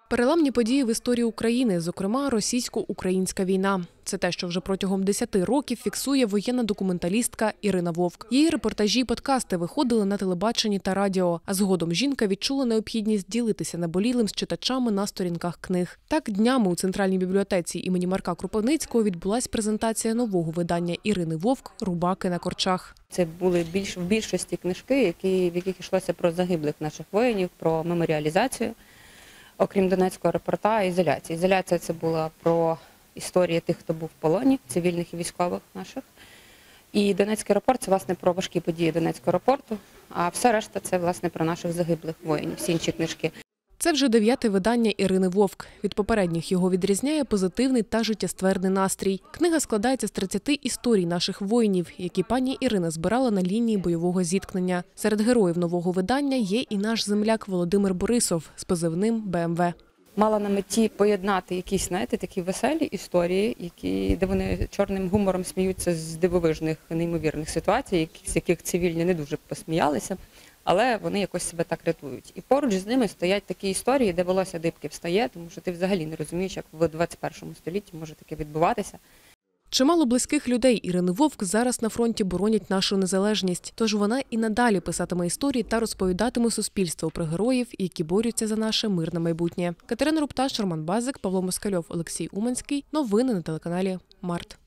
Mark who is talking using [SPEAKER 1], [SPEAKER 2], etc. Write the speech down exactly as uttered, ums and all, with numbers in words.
[SPEAKER 1] Переламні події в історії України, зокрема, російсько-українська війна. Це те, що вже протягом десяти років фіксує воєнна документалістка Ірина Вовк. Її репортажі і подкасти виходили на телебаченні та радіо, а згодом жінка відчула необхідність ділитися наболілим з читачами на сторінках книг. Так, днями у Центральній бібліотеці імені Марка Кропивницького відбулась презентація нового видання Ірини Вовк «Рубаки на корчах».
[SPEAKER 2] Це були більш в більшості книжки, які, в яких йшлося про загиблих наших воїнів, про меморіалізацію. Окрім Донецького аеропорта, ізоляція. Ізоляція – це була про історії тих, хто був в полоні, цивільних і військових наших. І Донецький аеропорт – це, власне, про важкі події Донецького аеропорту, а все решта – це, власне, про наших загиблих воїнів, всі інші книжки.
[SPEAKER 1] Це вже дев'яте видання Ірини Вовк. Від попередніх його відрізняє позитивний та життєстверний настрій. Книга складається з тридцяти історій наших воїнів, які пані Ірина збирала на лінії бойового зіткнення. Серед героїв нового видання є і наш земляк Володимир Борисов з позивним Бе Ем Ве.
[SPEAKER 2] Мала на меті поєднати якісь, знаєте, такі веселі історії, які, де вони чорним гумором сміються з дивовижних, неймовірних ситуацій, з яких цивільні не дуже посміялися, але вони якось себе так рятують. І поруч з ними стоять такі історії, де волосся дибки встає, тому що ти взагалі не розумієш, як в двадцять першому столітті може таке відбуватися.
[SPEAKER 1] Чимало близьких людей Ірини Вовк зараз на фронті боронять нашу незалежність. Тож вона і надалі писатиме історії та розповідатиме суспільству про героїв, які борються за наше мирне майбутнє. Катерина Рупташ, Роман Базик, Павло Москальов, Олексій Уманський. Новини на телеканалі Март.